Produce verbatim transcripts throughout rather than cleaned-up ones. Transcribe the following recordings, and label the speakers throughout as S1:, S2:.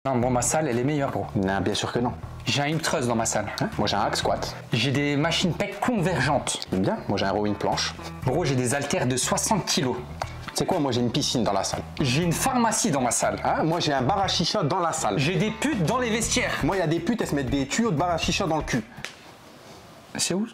S1: Non, bon, ma salle, elle est meilleure, gros.
S2: Non, bien sûr que non.
S1: J'ai un hip thrust dans ma salle.
S2: Hein, moi, j'ai un hack squat.
S1: J'ai des machines pec convergentes.
S2: Bien. Moi, j'ai un rowing planche.
S1: Gros, j'ai des haltères de soixante kilos.
S2: C'est quoi? Moi, j'ai une piscine dans la salle.
S1: J'ai une pharmacie dans ma salle.
S2: Hein, moi, j'ai un bar à chicha dans la salle.
S1: J'ai des putes dans les vestiaires.
S2: Moi, il y a des putes, elles se mettent des tuyaux de bar à chicha dans le cul.
S1: C'est où?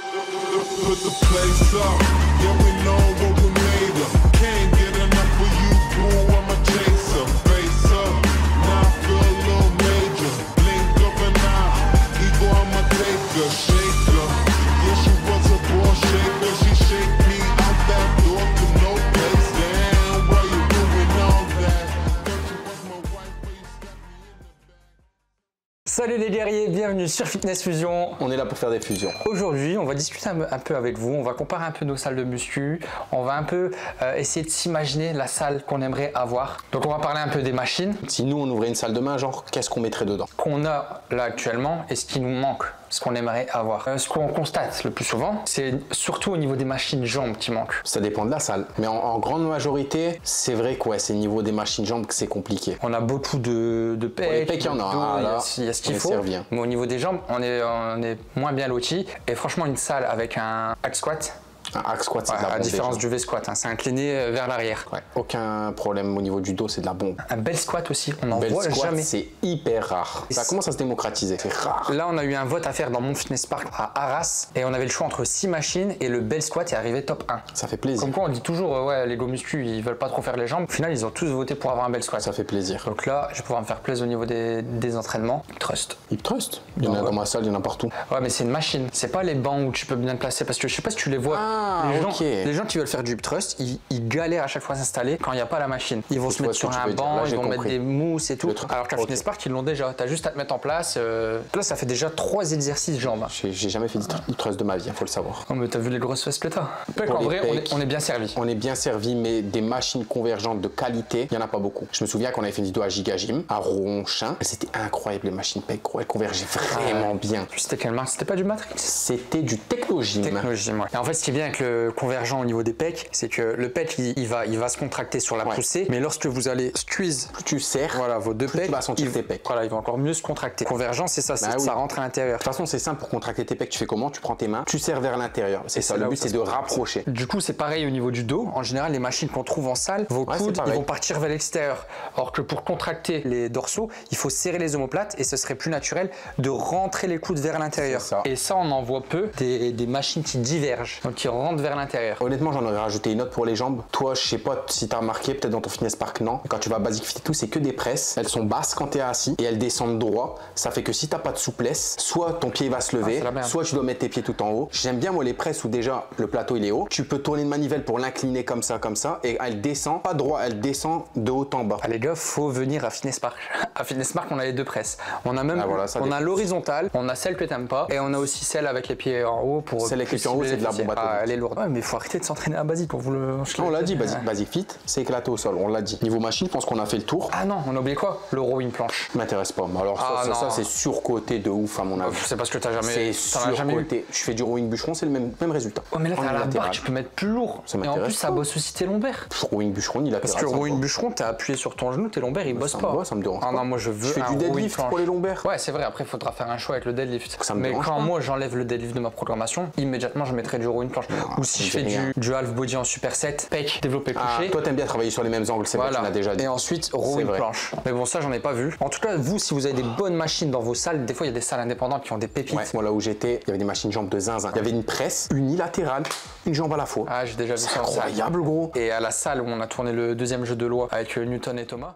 S1: Salut les guerriers, bienvenue sur Fitness Fusion.
S2: On est là pour faire des fusions.
S1: Aujourd'hui, on va discuter un peu avec vous, on va comparer un peu nos salles de muscu, on va un peu euh, essayer de s'imaginer la salle qu'on aimerait avoir. Donc on va parler un peu des machines.
S2: Si nous on ouvrait une salle demain, genre qu'est-ce qu'on mettrait dedans?
S1: Qu'on a là actuellement et ce qui nous manque, ce qu'on aimerait avoir. Euh, ce qu'on constate le plus souvent, c'est surtout au niveau des machines jambes qui manquent.
S2: Ça dépend de la salle, mais en, en grande majorité, c'est vrai que ouais, c'est au niveau des machines jambes que c'est compliqué.
S1: On a beaucoup de, de pecs,
S2: les pecs, il y en a, ah, là,
S1: il y a ce qu'il faut, mais au niveau des jambes, on est, on est moins bien lotis. Et franchement, une salle avec un hack squat,
S2: un hack squat, c'est
S1: ouais,
S2: de la bombe.
S1: À différence du V-squat, hein, c'est incliné vers l'arrière.
S2: Ouais, aucun problème au niveau du dos, c'est de la bombe.
S1: Un bel squat aussi, on en
S2: bel
S1: voit
S2: squat,
S1: jamais.
S2: C'est hyper rare. Ça commence à se démocratiser, c'est rare.
S1: Là, on a eu un vote à faire dans mon fitness park à Arras et on avait le choix entre six machines et le bel squat est arrivé top un.
S2: Ça fait plaisir.
S1: Comme quoi, on dit toujours, euh, ouais, les go muscu, ils veulent pas trop faire les jambes. Au final, ils ont tous voté pour avoir un bel squat.
S2: Ça fait plaisir.
S1: Donc là, je vais pouvoir me faire plaisir au niveau des, des entraînements. Hip thrust.
S2: Hip thrust Il y en a
S1: ouais.
S2: dans ma salle, il y en a partout.
S1: Ouais, mais c'est une machine. C'est pas les bancs où tu peux bien te placer parce que je sais pas si tu les vois.
S2: Ah,
S1: les,
S2: ok.
S1: gens, les gens qui veulent faire du hip thrust, ils, ils galèrent à chaque fois à s'installer quand il n'y a pas la machine. Ils vont se mettre sur un banc,
S2: Là,
S1: ils vont
S2: compris.
S1: mettre des mousses et tout. Alors qu'à
S2: okay.
S1: Fitness Park, ils l'ont déjà. T'as juste à te mettre en place. Euh... Là, ça fait déjà trois exercices jambes.
S2: J'ai jamais fait hip thrust de ma vie, il faut le savoir.
S1: Oh, mais t'as vu les grosses fesses que t'as. En vrai, on est, on est bien servi.
S2: On est bien servi, mais des machines convergentes de qualité, il n'y en a pas beaucoup. Je me souviens qu'on avait fait une vidéo à Giga Gym, à Ronchin. C'était incroyable, les machines pec, elles convergeaient vraiment ah, bien.
S1: C'était quelle marque? C'était pas du Matrix?
S2: C'était du Technogym.
S1: Technogym, ouais. Et en fait, ce qui est bien avec le convergent au niveau des pecs, c'est que le pec, il, il, va, il va se contracter sur la ouais. poussée, mais lorsque vous allez squeeze,
S2: plus tu serres,
S1: voilà, vos deux
S2: plus
S1: pecs,
S2: tu vas sentir
S1: il,
S2: tes pecs.
S1: Voilà, ils vont encore mieux se contracter. Convergent, c'est ça, bah oui. Ça rentre à l'intérieur.
S2: De toute façon, c'est simple pour contracter tes pecs. Tu fais comment? Tu prends tes mains, tu serres vers l'intérieur. C'est ça. Le but, c'est de rapprocher.
S1: Du coup, c'est pareil au niveau du dos. En général, les machines qu'on trouve en salle, vos ouais, coudes, ils vont partir vers l'extérieur. Alors que pour contracter les dorsaux, il faut serrer les omoplates et ce serait plus naturel de rentrer les coudes vers l'intérieur. Et ça, on en voit peu des, des machines qui divergent, donc qui rentrent vers l'intérieur.
S2: Honnêtement, j'en aurais rajouté une autre pour les jambes. Toi, je sais pas si tu as remarqué, peut-être dans ton fitness park, non. Quand tu vas à Basic Fit et tout, c'est que des presses. Elles sont basses quand tu es assis et elles descendent droit. Ça fait que si tu n'as pas de souplesse, soit ton pied va se lever, ah, soit tu dois mettre tes pieds tout en haut. J'aime bien moi les presses où déjà le plateau il est haut. Tu peux tourner une manivelle pour l'incliner comme ça, comme ça, et elle descend pas droit, elle descend de haut en bas.
S1: Ah, les gars, faut venir à Fitness Park. À Fitness Park, on a les deux presses. On a même, ah, voilà, on a l'horizontale, on a celle que t'aimes pas, et on a aussi celle avec les pieds en haut pour.
S2: Celle avec les pieds en haut, c'est de la bombe atomique.
S1: Ah, elle est lourde. Ouais, mais faut arrêter de s'entraîner à Basic pour vous le.
S2: Non, on l'a dit, Basic, Basic Fit, c'est éclaté au sol, on l'a dit. Niveau machine, je pense qu'on a fait le tour.
S1: Ah non, on a oublié quoi? Le rowing planche.
S2: M'intéresse pas. Alors ah, ça, ça, ça c'est surcoté de ouf à mon avis.
S1: C'est parce que t'as jamais.
S2: C'est surcoté. Je fais du rowing bûcheron, c'est le même, même résultat.
S1: Ouais, mais là, t'as la barre, tu peux mettre plus lourd.
S2: Ça
S1: et en plus, ça bosse aussi tes lombaires.
S2: Rowing bûcheron, il a
S1: Parce que rowing bûcheron, t'es appuyé sur ton genou, tes lombaires, ils bossent pas.
S2: Ça me dérange.
S1: Ah non, moi, je veux.
S2: Je fais du deadlift pour les lombaires.
S1: Ouais, c'est vrai. Après, il faudra faire un choix avec le deadlift. Mais quand moi, j'enlève le deadlift de ma programmation, immédiatement, je mettrai du rowing planche. Ou si je fais du half body en superset, pec, développé couché.
S2: Toi, t'aimes bien travailler sur les mêmes angles, c'est vrai, tu l'as déjà dit.
S1: Et ensuite, rowing planche. Mais bon, ça, j'en ai pas vu. En tout cas, vous, si vous avez des bonnes machines dans vos salles, des fois, il y a des salles indépendantes qui ont des pépites.
S2: Ouais, moi, là où j'étais, il y avait des machines jambes de zinzin. Il y avait une presse unilatérale, une jambe à la fois.
S1: Ah, j'ai déjà vu ça.
S2: Incroyable, gros.
S1: Et à la salle où on a tourné le deuxième jeu de loi avec Newton et Thomas.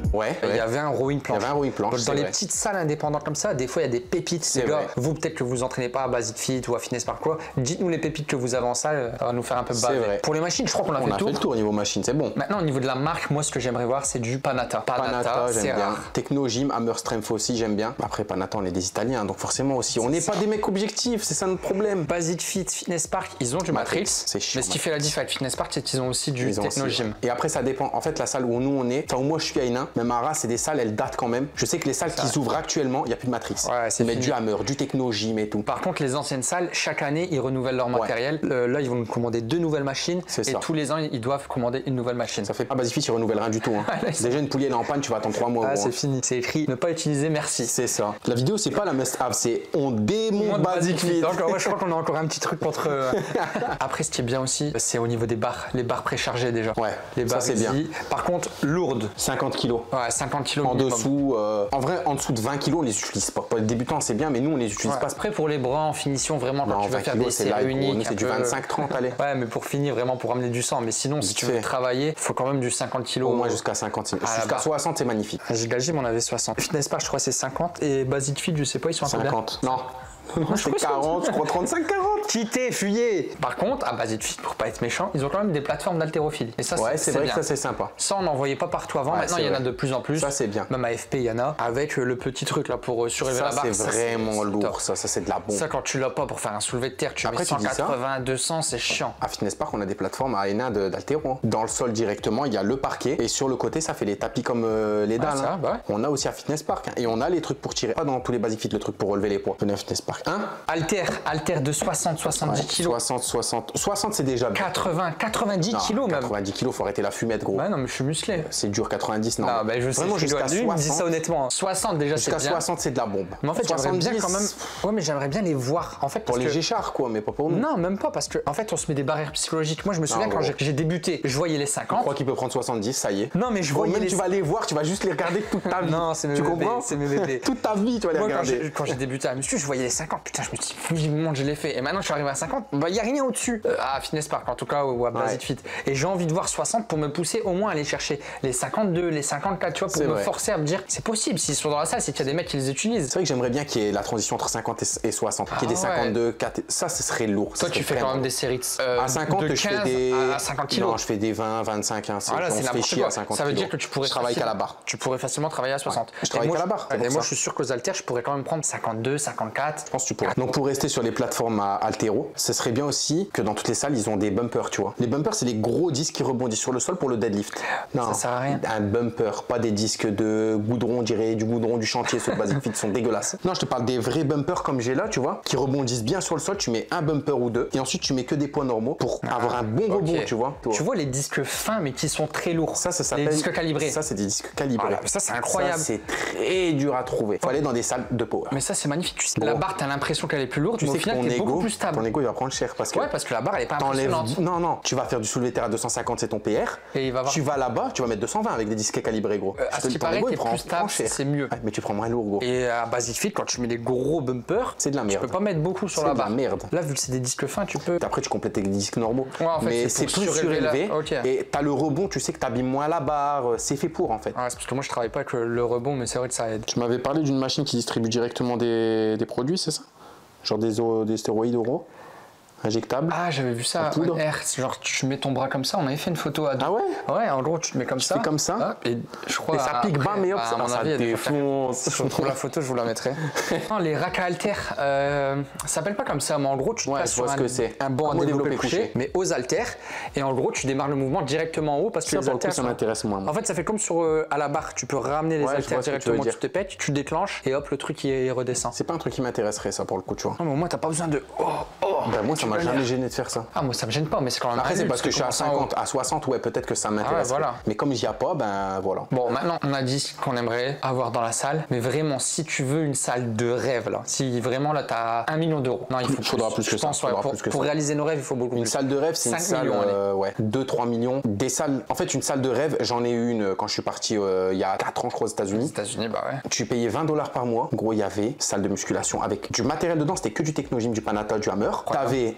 S2: Ouais.
S1: Il
S2: ouais.
S1: y avait un rowing planche.
S2: Il y avait un rowing planche.
S1: Donc, dans les
S2: vrai.
S1: petites salles indépendantes comme ça, des fois il y a des pépites. Les gars, vous peut-être que vous entraînez pas à Basic Fit ou à Fitness Park quoi. Dites-nous les pépites que vous avez en salle, ça va nous faire un peu baver.
S2: Vrai.
S1: Pour les machines, je crois qu'on a
S2: on
S1: fait
S2: a
S1: le tour.
S2: fait le tour au niveau machine, c'est bon.
S1: Maintenant au niveau de la marque, moi ce que j'aimerais voir c'est du Panata. Panata,
S2: Panata j'aime bien.
S1: rare.
S2: Technogym, Hammer Strength aussi j'aime bien. Après Panata on est des Italiens donc forcément aussi on n'est pas des mecs objectifs, c'est ça notre problème.
S1: Basic Fit, Fitness Park, ils ont du Matrix.
S2: C'est chiant.
S1: Mais ce qui fait la diff avec Fitness Park, c'est qu'ils ont aussi du Technogym.
S2: Et après ça dépend. En fait la salle où nous on est, enfin où moi je suis à Hénin, même à Arras c'est des salles elles datent quand même. Je sais que les salles qui s'ouvrent actuellement, il n'y a plus de Matrix.
S1: Ouais, c'est
S2: mais du Hammer, du Technogym et tout.
S1: Par contre les anciennes salles, chaque année ils renouvellent leur matériel. Ouais. Euh, là ils vont nous commander deux nouvelles machines et ça. Tous les ans ils doivent commander une nouvelle machine.
S2: Ça fait pas Basic Fit, ils renouvellent rien du tout. Hein. Déjà une poulie elle est en panne, tu vas attendre trois mois.
S1: Ah, c'est fini, c'est écrit ne pas utiliser, merci.
S2: C'est ça. La vidéo c'est pas la must-have, c'est on démonte Basic Fit.
S1: Encore, je crois qu'on a encore un petit truc contre. Après ce qui est bien aussi, c'est au niveau des barres, les barres préchargées déjà.
S2: Ouais.
S1: Les barres
S2: ça c'est bien.
S1: Par contre lourdes.
S2: cinquante kilos.
S1: Ouais, cinquante kilos.
S2: En minimum. Dessous, euh, en vrai en dessous de vingt kilos on les utilise pas. Pour les débutants c'est bien mais nous on les utilise
S1: ouais.
S2: pas.
S1: Après pour les bras en finition vraiment quand
S2: non,
S1: tu vas faire des séries uniques.
S2: C'est du vingt-cinq trente allez.
S1: Ouais mais pour finir vraiment pour amener du sang. Mais sinon si tu veux travailler, il faut quand même du cinquante kilos.
S2: Au moins jusqu'à cinquante. Jusqu'à soixante c'est magnifique.
S1: À Giga Gym on avait soixante. Fitness Park je crois c'est cinquante et Basic Fit je sais pas ils sont à combien.
S2: cinquante. Non. Non, c'est quarante, je crois trente-cinq quarante.
S1: Quittez, fuyez. Par contre, à Basic Fit, pour pas être méchant, ils ont quand même des plateformes d'haltérophilie. Et ça,
S2: ouais, c'est vrai
S1: bien.
S2: que ça, c'est sympa.
S1: Ça, on n'en voyait pas partout avant. Ouais, maintenant, il y en a de plus en plus.
S2: Ça, c'est bien.
S1: Même à F P, il y en a. Avec le petit truc là pour surélever la barre.
S2: C'est vraiment lourd, ça. Ça, c'est de la bombe.
S1: Ça, quand tu l'as pas pour faire un soulevé de terre, tu
S2: Après,
S1: mets cent quatre-vingts, deux cents, c'est chiant.
S2: À Fitness Park, on a des plateformes à Hénin d'haltéro. Dans le sol directement, il y a le parquet. Et sur le côté, ça fait les tapis comme euh, les dalles.
S1: Ah, ça,
S2: hein.
S1: bah ouais.
S2: On a aussi à Fitness Park. Hein. Et on a les trucs pour tirer. Pas dans tous les Basic Fit, le truc pour relever les poids. Venez à Fitness Park. Hein
S1: Alter, alter de soixante à soixante-dix
S2: ouais,
S1: kilos.
S2: soixante, soixante. soixante, c'est déjà bien.
S1: quatre-vingts, quatre-vingt-dix kilos même.
S2: quatre-vingt-dix kilos, faut arrêter la fumette, gros.
S1: Ouais, non, mais je suis musclé.
S2: C'est dur, quatre-vingt-dix, non.
S1: Non, bah, je sais,
S2: vraiment jusqu'à soixante.
S1: Lui, il me dit ça honnêtement. soixante déjà, c'est bien.
S2: Jusqu'à soixante, c'est de la bombe.
S1: Mais en fait, j'aimerais bien quand même. Ouais, mais j'aimerais bien les voir. En fait,
S2: pour les Géchards, quoi, mais pas pour nous.
S1: Non, même pas, parce que en fait, on se met des barrières psychologiques. Moi, je me souviens non, quand j'ai débuté, je voyais les cinquante.
S2: Je crois qu'il peut prendre soixante-dix, ça y est.
S1: Non, mais je voyais
S2: même
S1: les.
S2: Tu vas les voir, tu vas juste les regarder toute ta vie.
S1: Non, c'est mes
S2: Tu
S1: bébés,
S2: comprends?
S1: C'est mes bébés.
S2: Toute ta vie, tu vas les
S1: Moi,
S2: regarder.
S1: Quand j'ai débuté à muscu, je voyais les cinquante. Putain, je me dis, vivement, je l'ai fait. Et maintenant, je suis arrivé à cinquante. Bah, il y a rien au-dessus. Euh, à Fitness Park, en tout cas, ou à Basic Fit. Et j'ai envie de voir soixante pour me pousser au moins à aller chercher les cinquante-deux, les cinquante-quatre, tu vois, pour me vrai. forcer à me dire, c'est possible. S'ils sont dans la salle, c'est qu'il y a des mecs qui les utilisent.
S2: C'est vrai que j'aimerais bien qu'il y ait la transition entre cinquante et soixante, ah, qu'il y ait des cinquante-deux, quatre. Ça, ce serait lourd.
S1: Toi, tu fais quand même des séries
S2: euh, à cinquante,
S1: de
S2: je fais des.
S1: À cinquante kilos.
S2: Non, je fais des vingt, vingt-cinq. Hein,
S1: voilà, c'est n'importe quoi. À cinquante ça veut dire que tu pourrais.
S2: Je travaille qu'à la barre.
S1: Tu pourrais facilement travailler à soixante.
S2: Ouais, je travaille qu'à la barre.
S1: Et moi, je suis sûr qu'aux haltères, je pourrais quand même prendre cinquante-deux, cinquante-quatre.
S2: Je pense que tu pourrais. Donc, pour rester sur les plateformes à haltéro, ce serait bien aussi que dans toutes les salles, ils ont des bumpers, tu vois. Les bumpers, c'est les gros disques qui rebondissent sur le sol pour le deadlift.
S1: Non, ça sert à rien.
S2: Un bumper, pas des disques de goudron, on dirait du goudron du chantier, ceux de Basic Fit sont dégueulasses. Non, je te parle des vrais bumpers comme j'ai là, tu vois, qui rebondissent bien sur le sol. Tu mets un bumper ou deux et ensuite tu mets que des poids normaux pour ah, avoir un bon okay. rebond, tu vois.
S1: Tu vois les disques fins mais qui sont très lourds.
S2: Ça, ça s'appelle.
S1: Les disques calibrés.
S2: Ça, c'est des disques calibrés. Voilà,
S1: ça, c'est incroyable.
S2: Ça, c'est très dur à trouver. Faut aller dans des salles de power.
S1: Mais ça, c'est magnifique. Tu sais, bon. La barre, t'as l'impression qu'elle est plus lourde,
S2: tu
S1: mais
S2: sais
S1: au final, t'es beaucoup plus stable.
S2: Ton ego, il va prendre cher parce que.
S1: Ouais, parce que la barre, elle est pas impressionnante.
S2: Non, non. Tu vas faire du soulevé de terre à deux cent cinquante, c'est ton P R.
S1: Et il va avoir...
S2: Tu vas là-bas, tu vas mettre deux cent vingt avec des disques calibrés, gros.
S1: Euh, à ce qui paraît, t'es plus stable, c'est mieux.
S2: Ouais, mais tu prends moins lourd, gros.
S1: Et à Basic Fit, quand tu mets des gros bumpers,
S2: c'est de la merde.
S1: Tu peux pas mettre beaucoup sur la barre.
S2: C'est de la merde.
S1: Là, vu que c'est des disques fins, tu peux.
S2: Après, tu complètes avec des disques normaux.
S1: Ouais, en fait,
S2: mais c'est plus surélevé.
S1: La... Okay.
S2: Et t'as le rebond, tu sais que t'abîmes moins la barre. C'est fait pour, en fait.
S1: Ouais, c'est parce que moi, je travaille pas avec le rebond, mais c'est vrai que ça aide.
S2: Tu m'avais parlé d'une machine qui distribue directement des, des produits, c'est ça? Genre des, des stéroïdes oraux injectable.
S1: Ah, j'avais vu ça.
S2: Poudre.
S1: Ouais, genre tu mets ton bras comme ça. On avait fait une photo à deux.
S2: Ah ouais.
S1: Ouais, en gros tu te mets comme
S2: tu
S1: ça.
S2: Fais comme ça.
S1: Et je crois.
S2: Et ça pique bas, mais hop,
S1: bah,
S2: ça, ça défonce.
S1: Je trouve la photo, je vous la mettrai. Non, les racks à haltères, euh, ça s'appelle pas comme ça, mais en gros tu te
S2: ouais,
S1: passes sur un,
S2: un
S1: banc à développer couché, mais aux haltères. Et en gros tu démarres le mouvement directement en haut parce que
S2: ça,
S1: les haltères.
S2: Ça m'intéresse moins.
S1: En fait, ça fait comme sur euh, à la barre. Tu peux ramener les
S2: ouais,
S1: haltères directement tu te pètes, tu déclenches et hop le truc il redescend.
S2: C'est pas un truc qui m'intéresserait ça pour le coup, tu vois.
S1: Non, mais moi t'as pas besoin de. Oh, oh.
S2: Bah moi ça m'a jamais gêné de faire ça.
S1: Ah moi ça me gêne pas, mais c'est quand même.
S2: Après c'est parce que je suis à cinquante, à soixante, ouais peut-être que ça m'intéresse.
S1: Ah ouais, voilà.
S2: Mais comme il n'y a pas, ben voilà.
S1: Bon maintenant on a dit qu'on aimerait avoir dans la salle, mais vraiment si tu veux une salle de rêve là, si vraiment là t'as un million d'euros, non il faut
S2: faudra plus, plus que ça.
S1: Pense, ouais, pour,
S2: plus que
S1: pour
S2: ça.
S1: réaliser nos rêves il faut beaucoup
S2: une
S1: plus.
S2: Une salle de rêve c'est une salle,
S1: millions,
S2: euh, ouais, deux trois millions. Des salles, en fait une salle de rêve j'en ai eu une quand je suis parti euh, il y a quatre ans je crois aux États-Unis.
S1: Aux États-Unis bah ouais.
S2: Tu payais vingt dollars par mois, gros il y avait salle de musculation avec du matériel dedans, c'était que du Technogym, du Panata, du Hammer. T'avais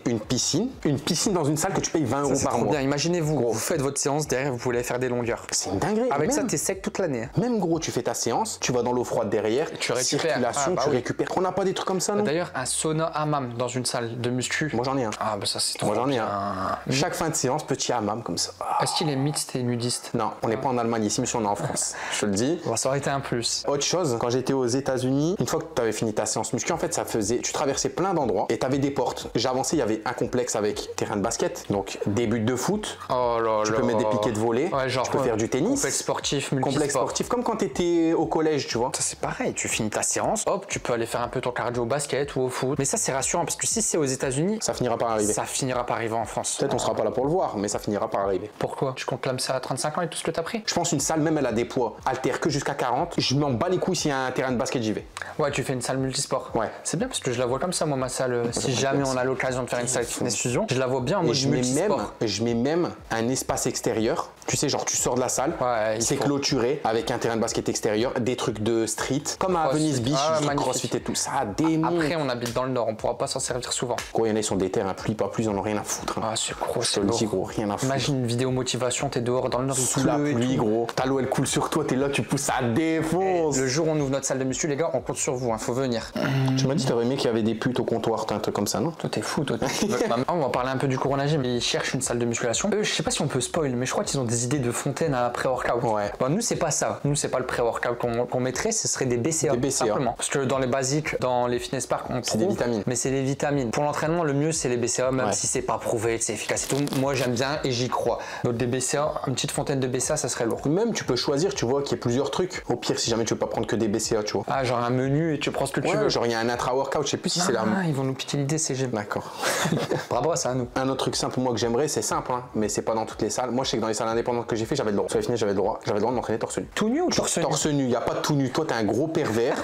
S2: une piscine, une piscine dans une salle que tu payes vingt euros par
S1: trop
S2: mois.
S1: bien. Imaginez-vous, vous faites votre séance, derrière vous pouvez faire des longueurs.
S2: C'est une dinguerie.
S1: Avec
S2: même,
S1: ça, t'es sec toute l'année.
S2: Même gros, tu fais ta séance, tu vas dans l'eau froide derrière,
S1: tu récupères.
S2: Circulation, ah, bah tu oui. récupères. On n'a pas des trucs comme ça, non?
S1: D'ailleurs, un sauna hammam dans une salle de muscu.
S2: Moi j'en ai un.
S1: Ah bah ça c'est trop
S2: Moi j'en ai
S1: bien.
S2: un. Chaque fin de séance, petit hammam comme ça.
S1: Est-ce qu'il est mixte et nudiste?
S2: Non, on n'est pas en Allemagne ici, mais on est en France. Je te le dis.
S1: Bon, ça aurait été un plus.
S2: Autre chose, quand j'étais aux États-Unis, une fois que tu avais fini ta séance muscu, en fait, ça faisait, tu traversais plein d'endroits et tu avais des portes. J'avançais, il y avait un complexe avec terrain de basket, donc des buts de foot.
S1: Oh là
S2: tu
S1: là.
S2: peux mettre des piquets de volley.
S1: Ouais, genre,
S2: tu peux faire du tennis.
S1: Complexe sportif, multisport.
S2: Complexe sportif, comme quand tu étais au collège, tu vois.
S1: Ça c'est pareil, tu finis ta séance, hop, tu peux aller faire un peu ton cardio au basket ou au foot. Mais ça c'est rassurant parce que si c'est aux États-Unis,
S2: ça finira par arriver.
S1: Ça finira par arriver en France.
S2: Peut-être on sera pas là pour le voir, mais ça finira par arriver.
S1: Pourquoi? Tu comptes l'âme ça à trente-cinq ans avec tout ce que t'as pris?
S2: Je pense une salle, même elle a des poids, altère que jusqu'à quarante. Je m'en bats les couilles s'il y a un terrain de basket, j'y vais.
S1: Ouais, tu fais une salle multisport.
S2: Ouais.
S1: C'est bien parce que je la vois comme ça, moi, ma salle. Si jamais on a l'occasion de faire une salle fitness fusion, je la vois bien en mode
S2: je mets
S1: multisport.
S2: Même, je mets même un espace extérieur. Tu sais, genre tu sors de la salle,
S1: ouais,
S2: c'est faut... clôturé avec un terrain de basket extérieur, des trucs de street, comme à Venice Beach, ah, crossfit et tout. Ça a des
S1: Après, on habite dans le nord, on pourra pas s'en servir souvent.
S2: Gros, il y en a, ils sont des terrains, plus pas plus, ils en ont rien à foutre. Hein.
S1: Ah, c'est gros, c'est
S2: lourd. Gros, rien à foutre.
S1: Imagine une vidéo motivation, t'es dehors dans le nord,
S2: sous la pluie, gros. Ta l'eau, elle coule sur toi, t'es là, tu pousses à défonce.
S1: Et le jour où on ouvre notre salle de muscu, les gars, on compte sur vous, hein, faut venir.
S2: Mmh. Tu m'as dit, t'aurais aimé qu'il y avait des putes au comptoir, un truc comme ça, non?
S1: Toi, t'es fou, toi. On va parler un peu du Corona Gym. Ils cherchent une salle de musculation. Eux, je sais pas si on peut spoil, mais je crois qu'ils ont des idées de fontaine à pré-workout.
S2: Ouais.
S1: Bon, nous, c'est pas ça. Nous, c'est pas le pré-workout qu'on qu mettrait, ce serait des B C A.
S2: Des B C A.
S1: Simplement. Parce que dans les basiques, dans les fitness parks, on trouve.
S2: C'est des vitamines.
S1: Mais c'est des vitamines. Pour l'entraînement, le mieux, c'est les B C A, même ouais. si c'est pas prouvé, c'est efficace et tout. Moi, j'aime bien et j'y crois. Donc, des B C A, une petite fontaine de B C A, ça serait lourd.
S2: Même, tu peux choisir, tu vois, qu'il y ait plusieurs trucs. Au pire, si jamais tu veux pas prendre que des B C A, tu vois.
S1: Ah, genre un menu et tu prends ce que
S2: ouais,
S1: tu veux.
S2: Genre, il y a un intra-workout, je sais plus si ah, c'est là.
S1: Ah, ils vont nous piquer l'idée, c'est génial.
S2: D'accord.
S1: Bravo à ça, à nous.
S2: Un autre truc simple, moi, que j'aimerais, c'est simple, hein, mais c'est pas dans toutes les salles. Moi, je sais que dans les salles indépendantes que j'ai fait, j'avais le droit. Sur les fitness, j'avais le droit. J'avais le droit de m'entraîner torse nu.
S1: Tout nu ou torse nu?
S2: Torse nu, il y a pas de tout nu. Toi, t'es un gros pervers.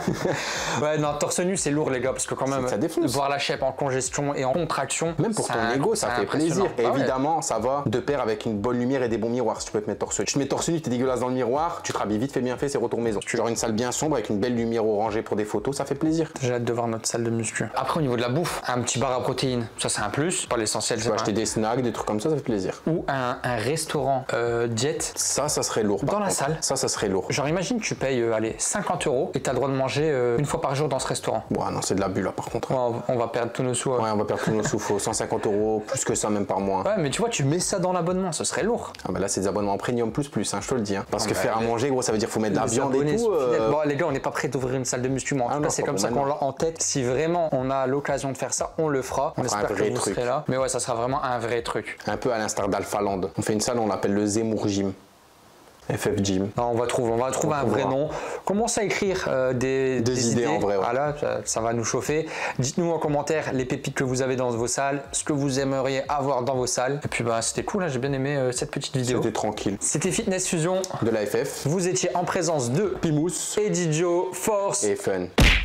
S1: Ouais, non, torse nu, c'est lourd, les gars, parce que quand même,
S2: ça défonce.
S1: Voir la shape en congestion et en contraction.
S2: Même pour ton un, ego, ça fait plaisir. Et ah, évidemment, ouais. ça va de pair avec une bonne lumière et des bons miroirs si tu peux te mettre torse nu. Tu te mets torse nu, t'es dégueulasse dans le miroir, tu te rhabilles vite fait, bien fait, c'est retour maison. Tu genre une salle bien sombre avec une belle lumière orangée pour des photos, ça fait plaisir.
S1: J'ai hâte de voir notre salle de muscu. Après, au niveau de la bouffe, un petit bar à protéines, ça c'est un plus, pas l'essentiel.
S2: Tu vas acheter des snacks, des trucs comme ça, ça fait plaisir.
S1: Ou un, un restaurant euh, diète.
S2: Ça, ça serait lourd.
S1: Dans la
S2: contre.
S1: salle.
S2: Ça, ça serait lourd.
S1: Genre, imagine, tu payes, euh, allez, cinquante euros et t'as le droit de manger euh, une fois par jour dans ce restaurant.
S2: Ouais, non, c'est de l'abus là, par contre.
S1: Ouais, on va perdre tous nos sous.
S2: Ouais, ouais on va perdre tous nos sous. Faut cent cinquante euros, plus que ça, même par mois.
S1: Ouais, mais tu vois, tu mets ça dans l'abonnement, ce serait lourd.
S2: Ah, bah là, c'est des abonnements premium plus plus, hein, je te le dis. Hein. Parce ah, que bah, faire les... à manger, gros, ça veut dire faut mettre de la viande et tout. Euh...
S1: Bon, les gars, on n'est pas prêt d'ouvrir une salle de muscu. En tout cas, c'est comme ça qu'on l'a en tête. Si vraiment on a l'occasion de faire ça, on le fera. On, on espère que vous truc. serez là. Mais ouais, ça sera vraiment un vrai truc.
S2: Un peu à l'instar d'Alpha Land. On fait une salle, on l'appelle le Zemmour Gym. F F Gym.
S1: Non, on va trouver, on va trouver on un vrai nom. Commence à écrire euh, des,
S2: des, des idées, idées en vrai. Ouais.
S1: Voilà, ça, ça va nous chauffer. Dites-nous en commentaire les pépites que vous avez dans vos salles, ce que vous aimeriez avoir dans vos salles. Et puis bah c'était cool, hein, j'ai bien aimé euh, cette petite vidéo.
S2: C'était tranquille.
S1: C'était Fitness Fusion
S2: de la F F.
S1: Vous étiez en présence de
S2: Pimous
S1: et Didio Force
S2: et Fun.